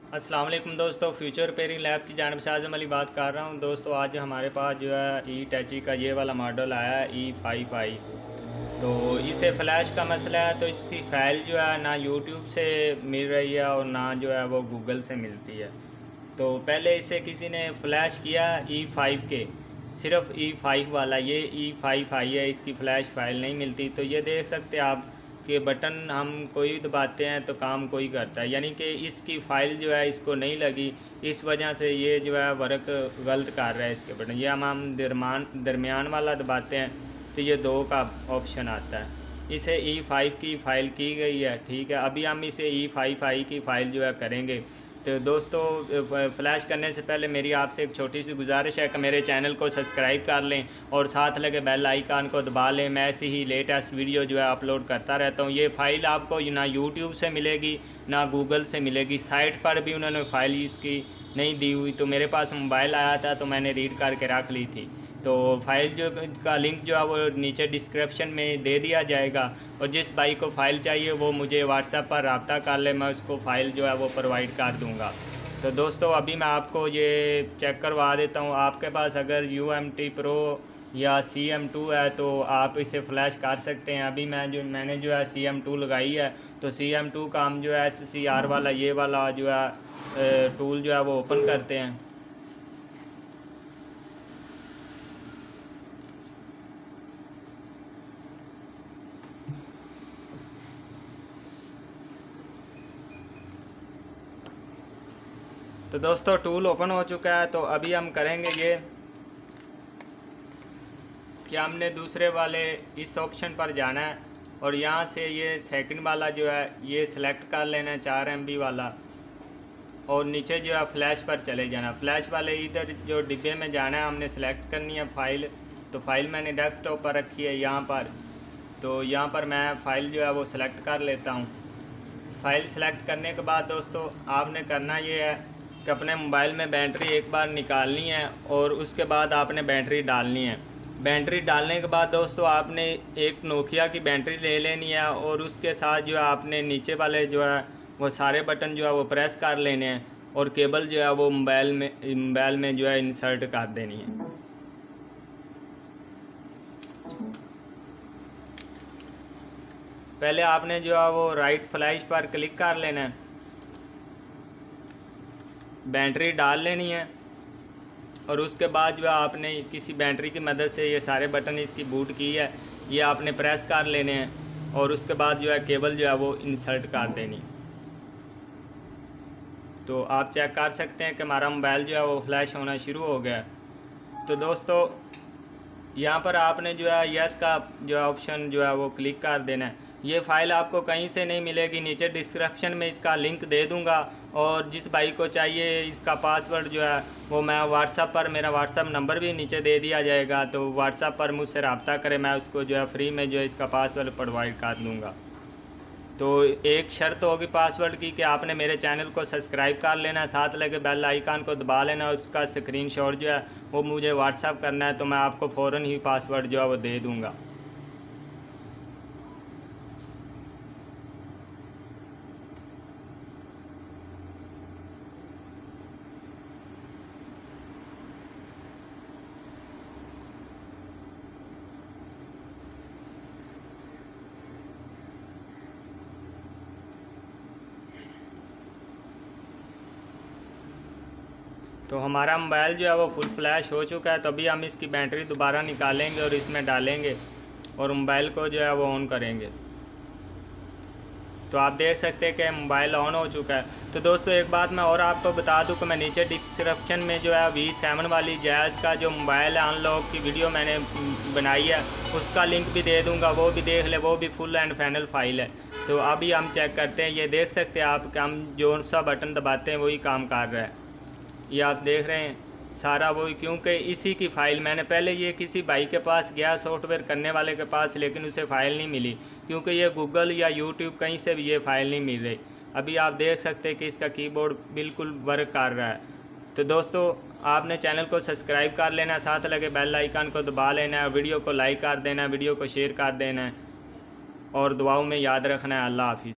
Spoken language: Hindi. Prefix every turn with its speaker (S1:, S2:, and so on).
S1: अस्सलाम वालेकुम दोस्तों, फ्यूचर रिपेयरिंग लैब की जानिब से आज़म अली बात कर रहा हूं। दोस्तों आज हमारे पास जो है ईटैची का ये वाला मॉडल आया है E55। तो इसे फ़्लैश का मसला है, तो इसकी फ़ाइल जो है ना यूट्यूब से मिल रही है और ना जो है वो गूगल से मिलती है। तो पहले इसे किसी ने फ़्लैश किया E5 के, सिर्फ E5 वाला, ये E5 आई है, इसकी फ़्लैश फ़ाइल नहीं मिलती। तो ये देख सकते हैं आप कि बटन हम कोई दबाते हैं तो काम कोई करता है, यानी कि इसकी फ़ाइल जो है इसको नहीं लगी, इस वजह से ये जो है वर्क गलत कर रहा है इसके बटन। ये हम दरमियान वाला दबाते हैं तो ये 2 का ऑप्शन आता है। इसे E5 की फ़ाइल की गई है, ठीक है। अभी हम इसे E55 की फ़ाइल जो है करेंगे। तो दोस्तों फ़्लैश करने से पहले मेरी आपसे एक छोटी सी गुजारिश है कि मेरे चैनल को सब्सक्राइब कर लें और साथ लगे बेल आइकन को दबा लें। मैं ऐसी ही लेटेस्ट वीडियो जो है अपलोड करता रहता हूँ। ये फ़ाइल आपको ना यूट्यूब से मिलेगी ना गूगल से मिलेगी, साइट पर भी उन्होंने फ़ाइल इसकी नहीं दी हुई। तो मेरे पास मोबाइल आया था तो मैंने रीड करके रख ली थी। तो फ़ाइल जो का लिंक जो है वो नीचे डिस्क्रिप्शन में दे दिया जाएगा, और जिस भाई को फ़ाइल चाहिए वो मुझे व्हाट्सएप पर रब्ता कर ले, मैं उसको फ़ाइल जो है वो प्रोवाइड कर दूँगा। तो दोस्तों अभी मैं आपको ये चेक करवा देता हूँ। आपके पास अगर UMT Pro या CM2 है तो आप इसे फ़्लैश कर सकते हैं। अभी मैंने जो है CM2 लगाई है, तो CM2 का हम जो है SCR वाला ये वाला जो है टूल जो है वो ओपन करते हैं। तो दोस्तों टूल ओपन हो चुका है। तो अभी हम करेंगे ये कि हमने दूसरे वाले इस ऑप्शन पर जाना है और यहाँ से ये सेकंड वाला जो है ये सिलेक्ट कर लेना है, 4 MB वाला, और नीचे जो है फ़्लैश पर चले जाना। फ़्लैश वाले इधर जो डिब्बे में जाना है, हमने सेलेक्ट करनी है फ़ाइल। तो फ़ाइल मैंने डेस्कटॉप पर रखी है यहाँ पर। तो यहाँ पर मैं फ़ाइल जो है वो सिलेक्ट कर लेता हूँ। फ़ाइल सेलेक्ट करने के बाद दोस्तों आपने करना ये है कि अपने मोबाइल में बैटरी एक बार निकालनी है और उसके बाद आपने बैटरी डालनी है। बैटरी डालने के बाद दोस्तों आपने एक नोकिया की बैटरी ले लेनी है और उसके साथ जो है आपने नीचे वाले जो है वो सारे बटन जो है वो प्रेस कर लेने हैं और केबल जो है वो मोबाइल में जो है इंसर्ट कर देनी है। पहले आपने जो है वो राइट फ्लैश पर क्लिक कर लेना है, बैटरी डाल लेनी है और उसके बाद जो है आपने किसी बैटरी की मदद से ये सारे बटन इसकी बूट की है ये आपने प्रेस कर लेने हैं और उसके बाद जो है केबल जो है वो इंसर्ट कर देनी। तो आप चेक कर सकते हैं कि हमारा मोबाइल जो है वो फ्लैश होना शुरू हो गया। तो दोस्तों यहाँ पर आपने जो है यस का जो है ऑप्शन जो है वो क्लिक कर देना है। ये फ़ाइल आपको कहीं से नहीं मिलेगी, नीचे डिस्क्रिप्शन में इसका लिंक दे दूँगा, और जिस भाई को चाहिए इसका पासवर्ड जो है वो मैं व्हाट्सएप पर, मेरा व्हाट्सएप नंबर भी नीचे दे दिया जाएगा, तो व्हाट्सएप पर मुझसे रब्ता करें, मैं उसको जो है फ्री में जो है इसका पासवर्ड प्रोवाइड कर दूँगा। तो एक शर्त होगी पासवर्ड की कि आपने मेरे चैनल को सब्सक्राइब कर लेना है, साथ लगे बेल आइकन को दबा लेना है, उसका स्क्रीनशॉट जो है वो मुझे व्हाट्सएप करना है, तो मैं आपको फ़ौरन ही पासवर्ड जो है वो दे दूँगा। तो हमारा मोबाइल जो है वो फुल फ्लैश हो चुका है। तो अभी हम इसकी बैटरी दोबारा निकालेंगे और इसमें डालेंगे और मोबाइल को जो है वो ऑन करेंगे। तो आप देख सकते हैं कि मोबाइल ऑन हो चुका है। तो दोस्तों एक बात मैं और आपको बता दूं कि मैं नीचे डिस्क्रिप्शन में जो है V7 वाली जायज़ का जो मोबाइल अनलॉक की वीडियो मैंने बनाई है उसका लिंक भी दे दूंगा, वो भी देख ले, वो भी फुल एंड फाइनल फ़ाइल है। तो अभी हम चेक करते हैं। ये देख सकते हैं आप कि हम जो सा बटन दबाते हैं वही काम कर रहा है। ये आप देख रहे हैं सारा वही, क्योंकि इसी की फ़ाइल मैंने पहले ये किसी भाई के पास गया सॉफ्टवेयर करने वाले के पास, लेकिन उसे फ़ाइल नहीं मिली, क्योंकि ये गूगल या यूट्यूब कहीं से भी ये फ़ाइल नहीं मिल रही। अभी आप देख सकते हैं कि इसका कीबोर्ड बिल्कुल वर्क कर रहा है। तो दोस्तों आपने चैनल को सब्सक्राइब कर लेना है, साथ लगे बेल आइकन को दबा लेना है, वीडियो को लाइक कर देना है, वीडियो को शेयर कर देना है और दुआओं में याद रखना है। अल्लाह हाफिज़।